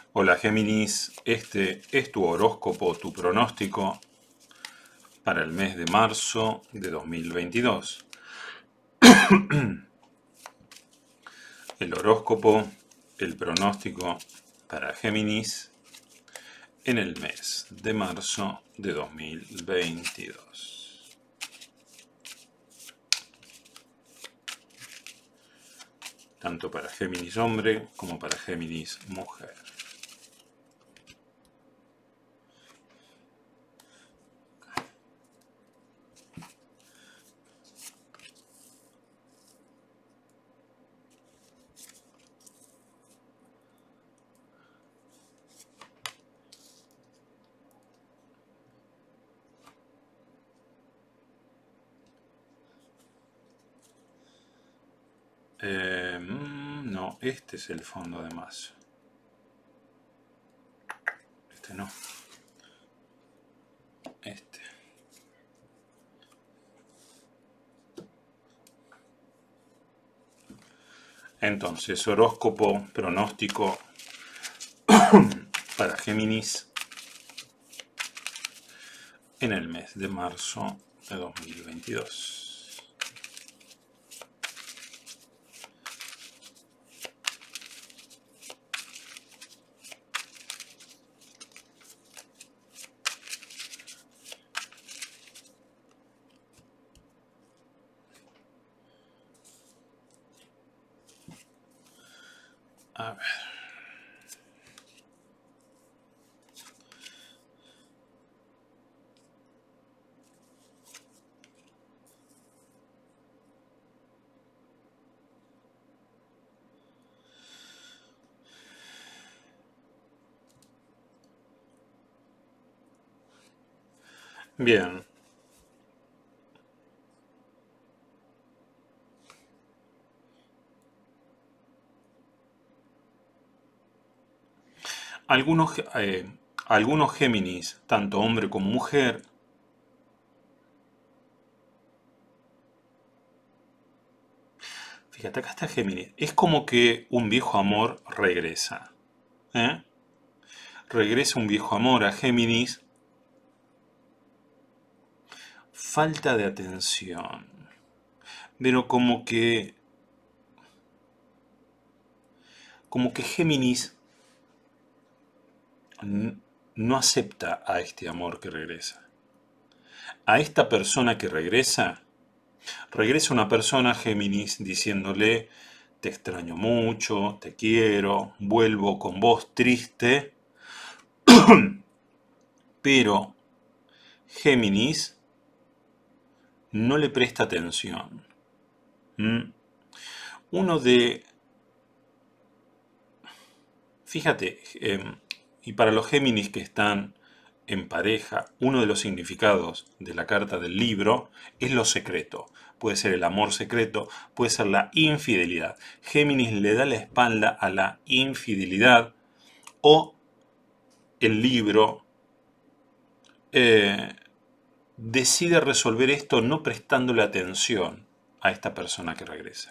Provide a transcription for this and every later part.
Hola Géminis, este es tu horóscopo, tu pronóstico para el mes de marzo de 2022. El horóscopo, el pronóstico para Géminis en el mes de marzo de 2022. Tanto para Géminis hombre como para Géminis mujer. No, este es el fondo de mazo. Este no. Este. Entonces, horóscopo, pronóstico para Géminis en el mes de marzo de 2022. A ver. Bien. Algunos, algunos Géminis, tanto hombre como mujer, fíjate, acá está Géminis, es como que un viejo amor regresa. ¿eh? Regresa un viejo amor a Géminis. Falta de atención. Pero como que Géminis no acepta a este amor que regresa. A esta persona que regresa una persona Géminis diciéndole: te extraño mucho, te quiero, vuelvo con vos triste, pero Géminis no le presta atención. Uno de... Fíjate, y para los Géminis que están en pareja, uno de los significados de la carta del libro es lo secreto. Puede ser el amor secreto, puede ser la infidelidad. Géminis le da la espalda a la infidelidad, o el libro decide resolver esto no prestándole atención a esta persona que regresa.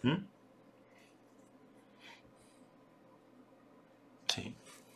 Sí.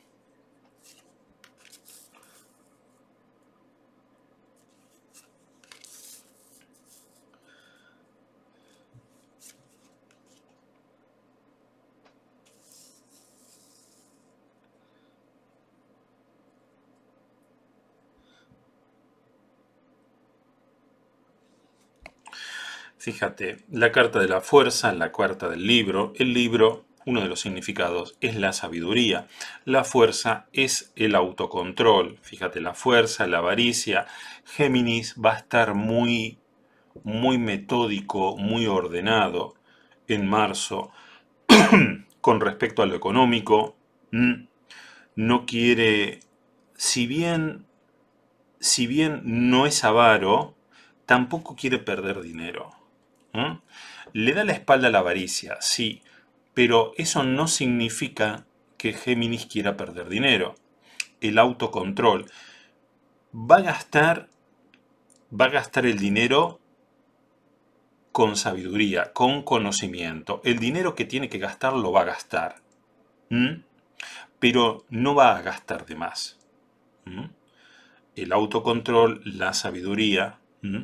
Fíjate, la carta de la fuerza, la carta del libro. El libro, uno de los significados, es la sabiduría. La fuerza es el autocontrol. Fíjate, la fuerza, la avaricia. Géminis va a estar muy, muy metódico, muy ordenado en marzo con respecto a lo económico. No quiere, si bien, si bien no es avaro, tampoco quiere perder dinero. Le da la espalda a la avaricia, sí, pero eso no significa que Géminis quiera perder dinero. El autocontrol va a gastar, va a gastar el dinero con sabiduría, con conocimiento. El dinero que tiene que gastar lo va a gastar. pero no va a gastar de más. ¿Mm? El autocontrol, la sabiduría.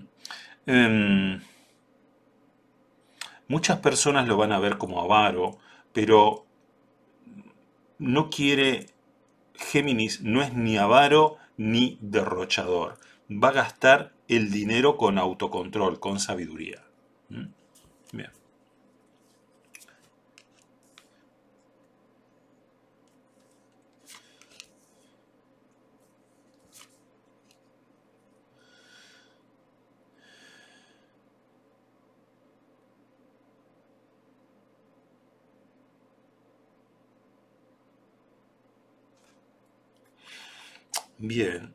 Muchas personas lo van a ver como avaro, pero no quiere, Géminis no es ni avaro ni derrochador. Va a gastar el dinero con autocontrol, con sabiduría. ¿Mm? Bien. Bien.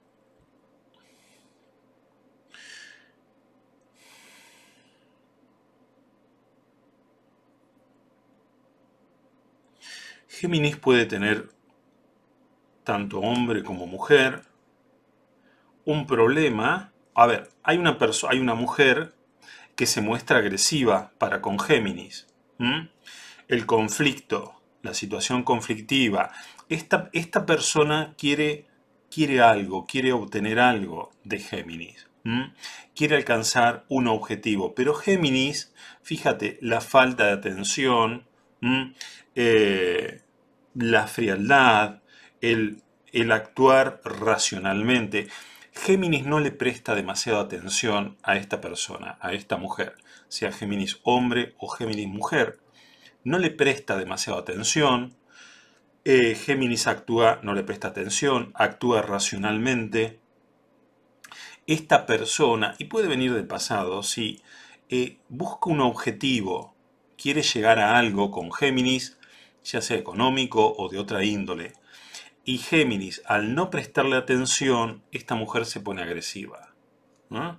Géminis puede tener, tanto hombre como mujer, un problema. A ver, hay una mujer que se muestra agresiva para con Géminis. ¿Mm? El conflicto, la situación conflictiva. Esta persona quiere algo, quiere obtener algo de Géminis. ¿Mm? Quiere alcanzar un objetivo. Pero Géminis, fíjate, la falta de atención, ¿Mm? Eh, la frialdad, el actuar racionalmente. Géminis no le presta demasiada atención a esta persona, a esta mujer, sea Géminis hombre o Géminis mujer. No le presta demasiada atención. Géminis actúa, no le presta atención, actúa racionalmente. Esta persona, y puede venir del pasado, si busca un objetivo, quiere llegar a algo con Géminis, ya sea económico o de otra índole, y Géminis, al no prestarle atención, esta mujer se pone agresiva. ¿No?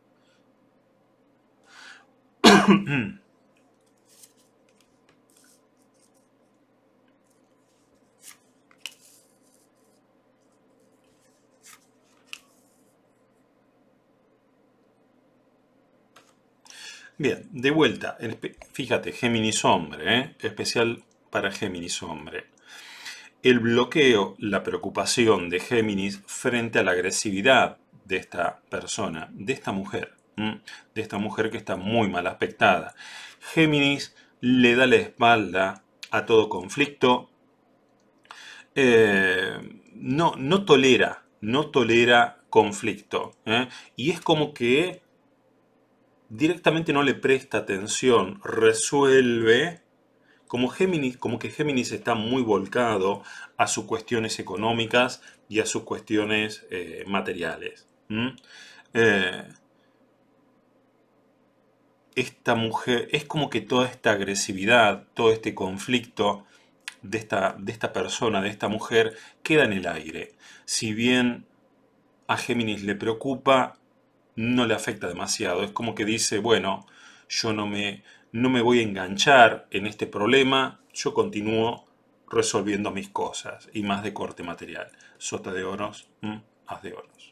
Bien, de vuelta, fíjate, Géminis hombre, especial para Géminis hombre. El bloqueo, la preocupación de Géminis frente a la agresividad de esta persona, de esta mujer, de esta mujer que está muy mal aspectada. Géminis le da la espalda a todo conflicto, no tolera conflicto, y es como que directamente no le presta atención, resuelve, como que Géminis está muy volcado a sus cuestiones económicas y a sus cuestiones materiales. Eh, esta mujer, es como que toda esta agresividad, todo este conflicto de esta persona, de esta mujer, queda en el aire. Si bien a Géminis le preocupa, no le afecta demasiado. Es como que dice, bueno, yo no me voy a enganchar en este problema, yo continúo resolviendo mis cosas, y más de corte material. Sota de oros, as de oros.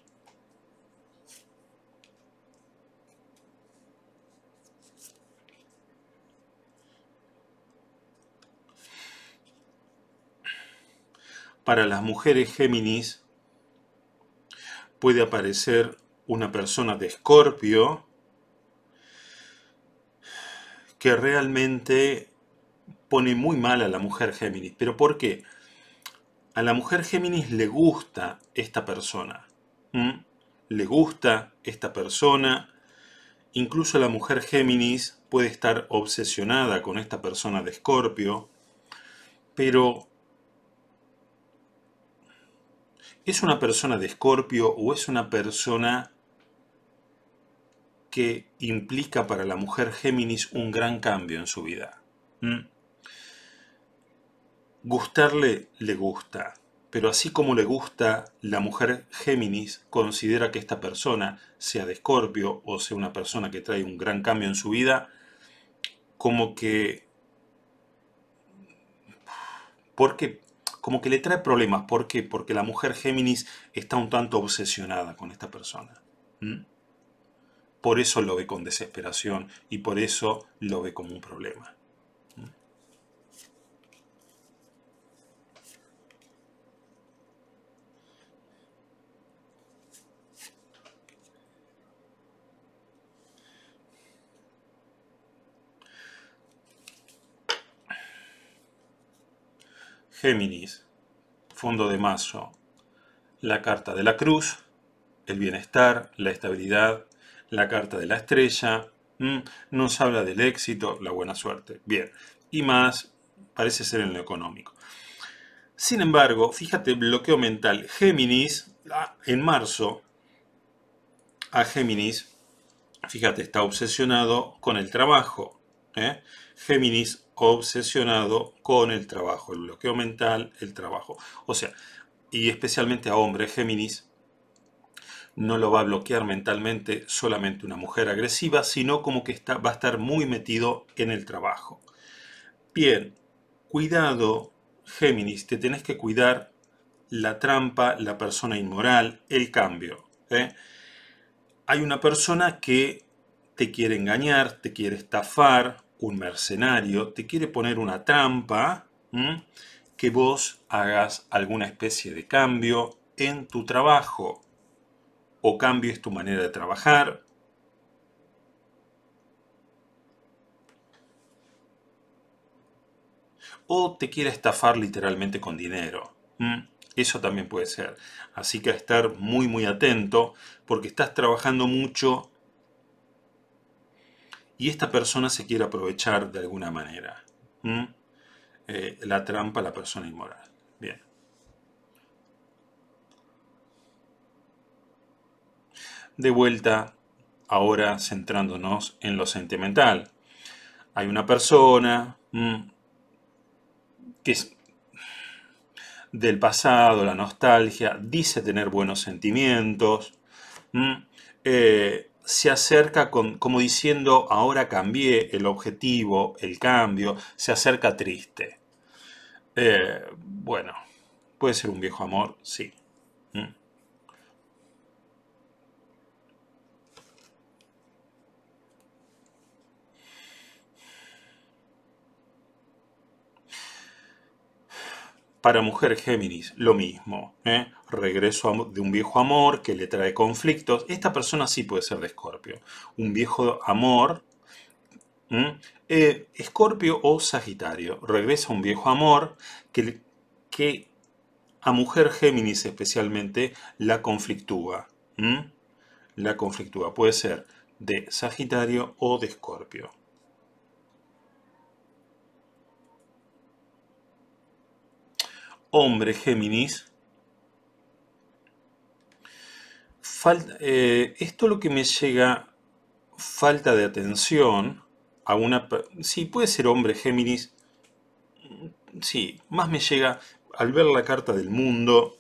Para las mujeres Géminis puede aparecer una persona de Escorpio que realmente pone muy mal a la mujer Géminis. ¿Pero por qué? A la mujer Géminis le gusta esta persona. Le gusta esta persona. Incluso la mujer Géminis puede estar obsesionada con esta persona de Escorpio. Pero ¿es una persona de Escorpio o es una persona que implica para la mujer Géminis un gran cambio en su vida? Gustarle le gusta, pero así como le gusta, la mujer Géminis considera que esta persona, sea de Escorpio o sea una persona que trae un gran cambio en su vida, como que, porque, como que le trae problemas. ¿Por qué? Porque la mujer Géminis está un tanto obsesionada con esta persona. Por eso lo ve con desesperación y por eso lo ve como un problema. Géminis, fondo de mazo, la carta de la cruz, el bienestar, la estabilidad, la carta de la estrella, nos habla del éxito, la buena suerte. Bien, y más parece ser en lo económico. Sin embargo, fíjate, bloqueo mental. Géminis, en marzo, a Géminis, fíjate, está obsesionado con el trabajo. Géminis obsesionado con el trabajo, el bloqueo mental, el trabajo. O sea, y especialmente a hombres, Géminis no lo va a bloquear mentalmente solamente una mujer agresiva, sino como que va a estar muy metido en el trabajo. Bien, cuidado, Géminis, te tenés que cuidar la trampa, la persona inmoral, el cambio. Hay una persona que te quiere engañar, te quiere estafar, un mercenario, te quiere poner una trampa, que vos hagas alguna especie de cambio en tu trabajo, o cambies tu manera de trabajar, o te quiere estafar literalmente con dinero. Eso también puede ser. Así que a estar muy muy atento, porque estás trabajando mucho y esta persona se quiere aprovechar de alguna manera. La trampa, la persona inmoral. Bien. De vuelta, ahora centrándonos en lo sentimental. Hay una persona que es del pasado, la nostalgia, dice tener buenos sentimientos, se acerca como diciendo, ahora cambié el objetivo, el cambio, se acerca triste. Bueno, puede ser un viejo amor, sí. Para mujer Géminis, lo mismo. Regreso de un viejo amor que le trae conflictos. Esta persona sí puede ser de Escorpio. Un viejo amor, Escorpio o Sagitario. Regresa un viejo amor que a mujer Géminis especialmente la conflictúa. La conflictúa. Puede ser de Sagitario o de Escorpio. Hombre Géminis. Esto lo que me llega, falta de atención a una... Sí, puede ser hombre Géminis. Sí, más me llega al ver la carta del mundo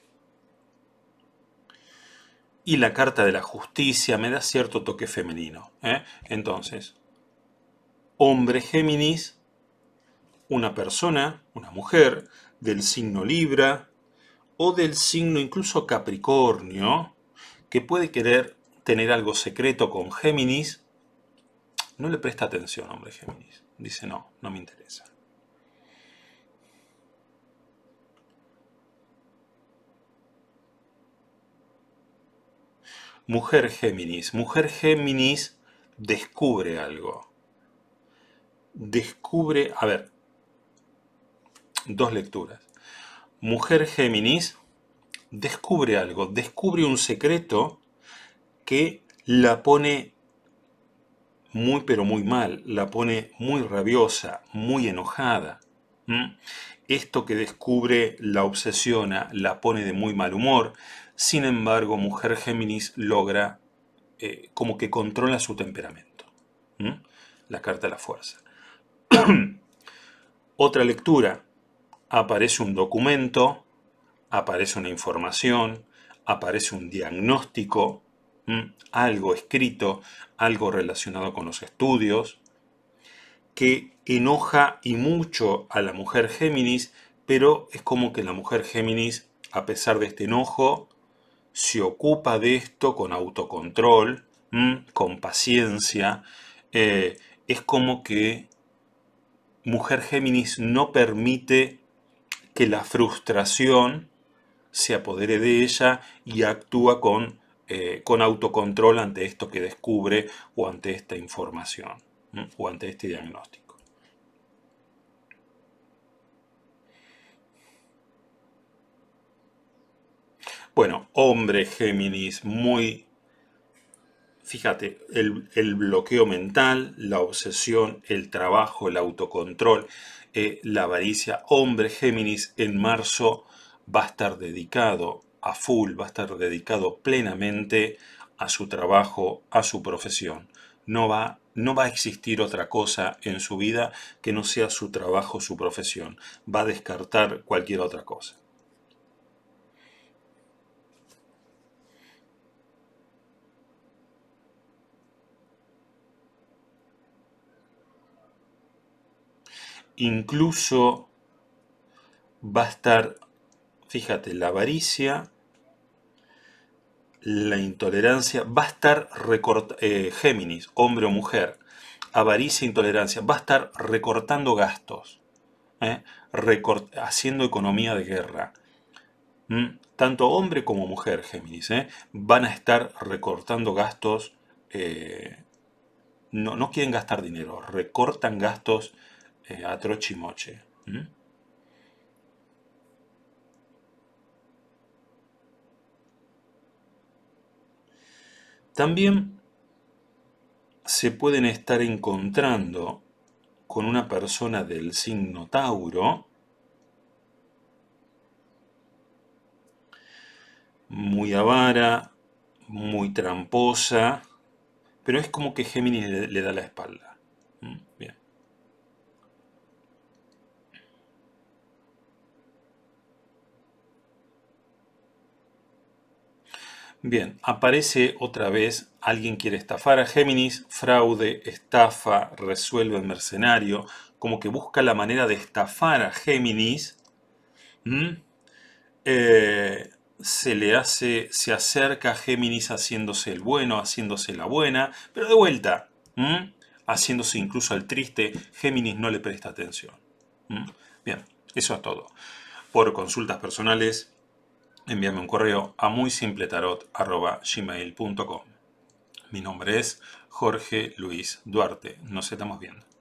y la carta de la justicia, me da cierto toque femenino. Entonces, hombre Géminis, una persona, una mujer del signo Libra o del signo incluso Capricornio, que puede querer tener algo secreto con Géminis, no le presta atención, hombre Géminis. Dice, no, no me interesa. Mujer Géminis. Mujer Géminis descubre algo. Descubre, a ver, dos lecturas. Mujer Géminis descubre algo, descubre un secreto que la pone muy pero muy mal, la pone muy rabiosa, muy enojada. Esto que descubre la obsesiona, la pone de muy mal humor. Sin embargo, Mujer Géminis logra como que controla su temperamento. La carta de la fuerza. Otra lectura. Aparece un documento, aparece una información, aparece un diagnóstico, algo escrito, algo relacionado con los estudios, que enoja y mucho a la mujer Géminis, pero es como que la mujer Géminis, a pesar de este enojo, se ocupa de esto con autocontrol, con paciencia. Es como que mujer Géminis no permite que la frustración se apodere de ella y actúa con autocontrol ante esto que descubre o ante esta información o ante este diagnóstico. Hombre Géminis, muy... Fíjate, el bloqueo mental, la obsesión, el trabajo, el autocontrol, la avaricia. Hombre Géminis en marzo va a estar dedicado a full, va a estar dedicado plenamente a su trabajo, a su profesión. No va a existir otra cosa en su vida que no sea su trabajo, su profesión. Va a descartar cualquier otra cosa. Incluso va a estar, fíjate, la avaricia, la intolerancia, va a estar Géminis, hombre o mujer, avaricia, intolerancia, va a estar recortando gastos, ¿eh? Haciendo economía de guerra. Tanto hombre como mujer, Géminis, van a estar recortando gastos, no quieren gastar dinero, recortan gastos a troche y moche. También se pueden estar encontrando con una persona del signo Tauro, muy avara, muy tramposa, pero es como que Géminis le da la espalda. Bien. Bien, aparece otra vez, alguien quiere estafar a Géminis, fraude, estafa, resuelve el mercenario, como que busca la manera de estafar a Géminis. ¿Mm? Se acerca a Géminis haciéndose el bueno, haciéndose la buena, pero de vuelta, haciéndose incluso el triste. Géminis no le presta atención. Bien, eso es todo. Por consultas personales, envíame un correo a muysimpletarot@gmail.com. Mi nombre es Jorge Luis Duarte. Nos estamos viendo.